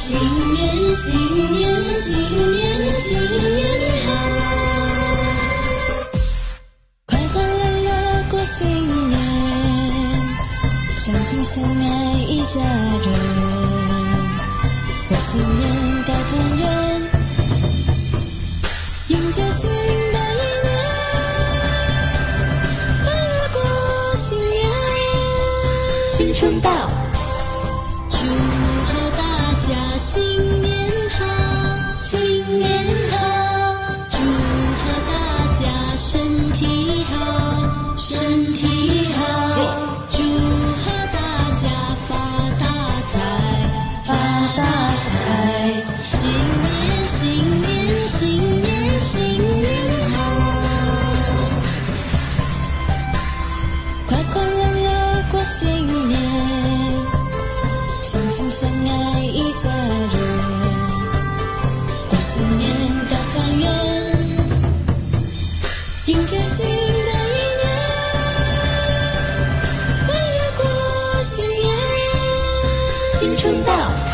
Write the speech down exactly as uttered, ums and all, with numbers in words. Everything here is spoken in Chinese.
新年新年新年新年好，快快乐乐过新年，相亲相爱一家人，过新年大团圆，迎接新的一年，快乐过新年。 新春到， 祝贺大家新年好，新年好，祝贺大家身体好，身体好，祝贺大家发大财，发大财，新年新年新年新年好，快快乐乐过新年，相亲相爱一家人，过新年大团圆，迎接新的一年，快乐过新年。 新春到。